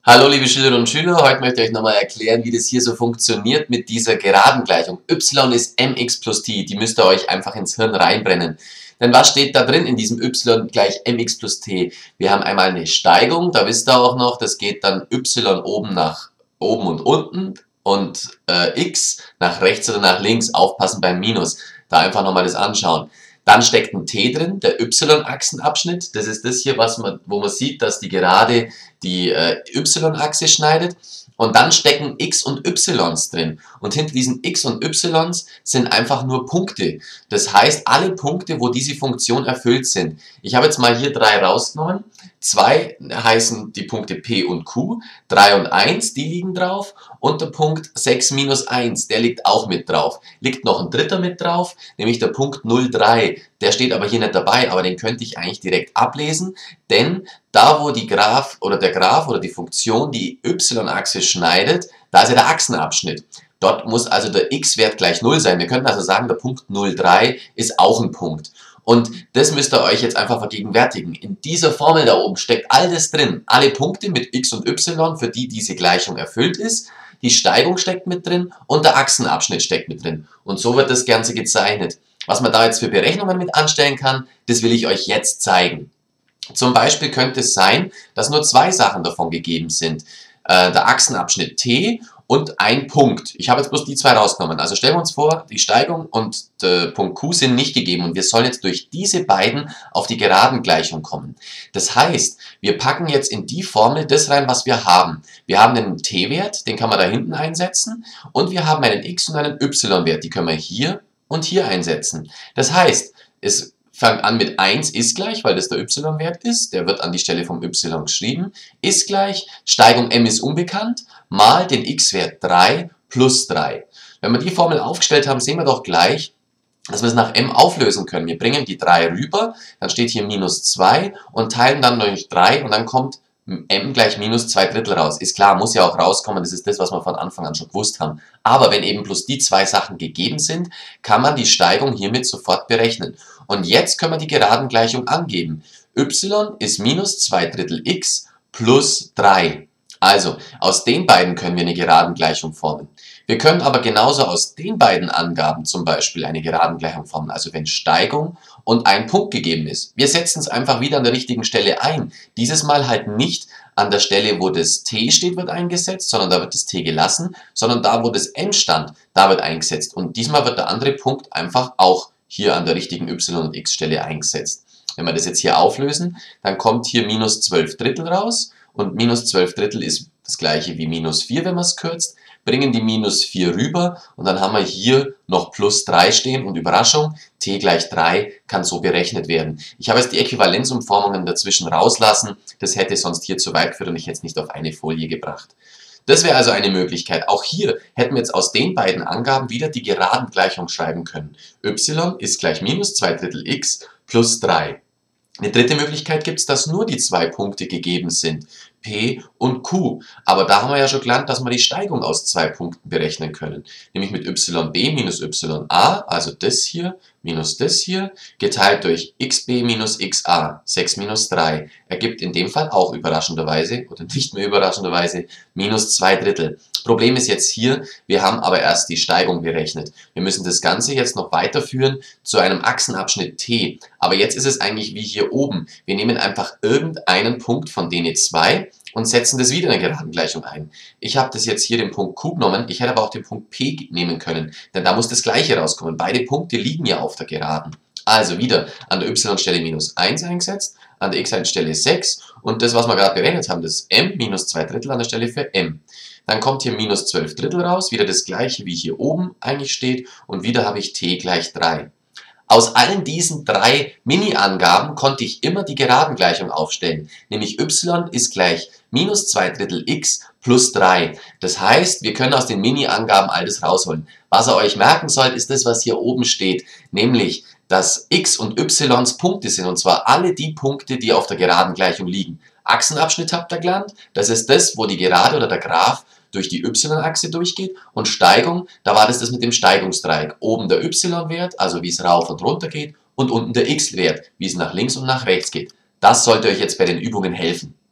Hallo liebe Schülerinnen und Schüler, heute möchte ich euch nochmal erklären, wie das hier so funktioniert mit dieser geraden Gleichung. y ist mx plus t, die müsst ihr euch einfach ins Hirn reinbrennen. Denn was steht da drin in diesem y gleich mx plus t? Wir haben einmal eine Steigung, da wisst ihr auch noch, das geht dann y oben nach oben und unten und x nach rechts oder nach links, aufpassen beim Minus, da einfach nochmal das anschauen. Dann steckt ein t drin, der y-Achsenabschnitt. Das ist das hier, wo man sieht, dass die Gerade die y-Achse schneidet. Und dann stecken x und y's drin. Und hinter diesen x und y's sind einfach nur Punkte. Das heißt, alle Punkte, wo diese Funktion erfüllt sind. Ich habe jetzt mal hier 3 rausgenommen. 2 heißen die Punkte P und Q. 3 und 1, die liegen drauf. Und der Punkt 6 minus 1, der liegt auch mit drauf. Liegt noch ein dritter mit drauf, nämlich der Punkt 0,3. Der steht aber hier nicht dabei, aber den könnte ich eigentlich direkt ablesen, denn da wo der Graph oder die Funktion die y-Achse schneidet, da ist ja der Achsenabschnitt. Dort muss also der x-Wert gleich 0 sein. Wir könnten also sagen, der Punkt 0,3 ist auch ein Punkt. Und das müsst ihr euch jetzt einfach vergegenwärtigen. In dieser Formel da oben steckt all das drin. Alle Punkte mit x und y, für die diese Gleichung erfüllt ist. Die Steigung steckt mit drin und der Achsenabschnitt steckt mit drin. Und so wird das Ganze gezeichnet. Was man da jetzt für Berechnungen mit anstellen kann, das will ich euch jetzt zeigen. Zum Beispiel könnte es sein, dass nur 2 Sachen davon gegeben sind. Der Achsenabschnitt T und ein Punkt. Ich habe jetzt bloß die 2 rausgenommen. Also stellen wir uns vor, die Steigung und der Punkt Q sind nicht gegeben und wir sollen jetzt durch diese beiden auf die Geradengleichung kommen. Das heißt, wir packen jetzt in die Formel das rein, was wir haben. Wir haben einen t-Wert, den kann man da hinten einsetzen und wir haben einen x- und einen y-Wert, die können wir hier und hier einsetzen. Das heißt, es fängt an mit 1 ist gleich, weil das der y-Wert ist, der wird an die Stelle vom y geschrieben, ist gleich, Steigung m ist unbekannt, mal den x-Wert 3 plus 3. Wenn wir die Formel aufgestellt haben, sehen wir doch gleich, dass wir es nach m auflösen können. Wir bringen die 3 rüber, dann steht hier minus 2 und teilen dann durch 3 und dann kommt m gleich minus 2/3 raus. Ist klar, muss ja auch rauskommen, das ist das, was wir von Anfang an schon gewusst haben. Aber wenn eben bloß die 2 Sachen gegeben sind, kann man die Steigung hiermit sofort berechnen. Und jetzt können wir die Geradengleichung angeben. y ist minus 2/3 x plus 3. Also, aus den beiden können wir eine Geradengleichung formen. Wir können aber genauso aus den beiden Angaben zum Beispiel eine Geradengleichung formen, also wenn Steigung und ein Punkt gegeben ist. Wir setzen es einfach wieder an der richtigen Stelle ein. Dieses Mal halt nicht an der Stelle, wo das t steht, wird eingesetzt, sondern da wird das t gelassen, sondern da, wo das m stand, da wird eingesetzt. Und diesmal wird der andere Punkt einfach auch hier an der richtigen y- und x-Stelle eingesetzt. Wenn wir das jetzt hier auflösen, dann kommt hier minus 12/3 raus. Und minus 12/3 ist das gleiche wie minus 4, wenn man es kürzt. Bringen die minus 4 rüber und dann haben wir hier noch plus 3 stehen und Überraschung, t gleich 3 kann so berechnet werden. Ich habe jetzt die Äquivalenzumformungen dazwischen rauslassen, das hätte sonst hier zu weit geführt und ich hätte es nicht auf eine Folie gebracht. Das wäre also eine Möglichkeit. Auch hier hätten wir jetzt aus den beiden Angaben wieder die Geradengleichung schreiben können. y ist gleich minus 2/3 x plus 3. Eine dritte Möglichkeit gibt es, dass nur die 2 Punkte gegeben sind, P und Q. Aber da haben wir ja schon gelernt, dass wir die Steigung aus 2 Punkten berechnen können. Nämlich mit yb minus ya, also das hier minus das hier, geteilt durch xb minus xa, 6 minus 3, ergibt in dem Fall auch überraschenderweise, oder nicht mehr überraschenderweise, minus 2/3. Problem ist jetzt hier, wir haben aber erst die Steigung berechnet. Wir müssen das Ganze jetzt noch weiterführen zu einem Achsenabschnitt T. Aber jetzt ist es eigentlich wie hier oben. Wir nehmen einfach irgendeinen Punkt von denen 2 und setzen das wieder in der Geradengleichung ein. Ich habe das jetzt hier den Punkt Q genommen, ich hätte aber auch den Punkt P nehmen können, denn da muss das gleiche rauskommen. Beide Punkte liegen ja auf der Geraden. Also wieder an der y-Stelle minus 1 eingesetzt, an der x-Stelle 6 und das, was wir gerade berechnet haben, das m minus 2/3 an der Stelle für m. Dann kommt hier minus 12/3 raus, wieder das gleiche wie hier oben eigentlich steht und wieder habe ich t gleich 3. Aus allen diesen 3 Mini-Angaben konnte ich immer die Geradengleichung aufstellen, nämlich y ist gleich minus 2/3 x plus 3. Das heißt, wir können aus den Mini-Angaben all das rausholen. Was ihr euch merken sollt, ist das, was hier oben steht, nämlich, dass x und y's Punkte sind, und zwar alle die Punkte, die auf der Geradengleichung liegen. Achsenabschnitt habt ihr gelernt, das ist das, wo die Gerade oder der Graph durch die y-Achse durchgeht und Steigung, da war das mit dem Steigungsdreieck. Oben der y-Wert, also wie es rauf und runter geht und unten der x-Wert, wie es nach links und nach rechts geht. Das sollte euch jetzt bei den Übungen helfen.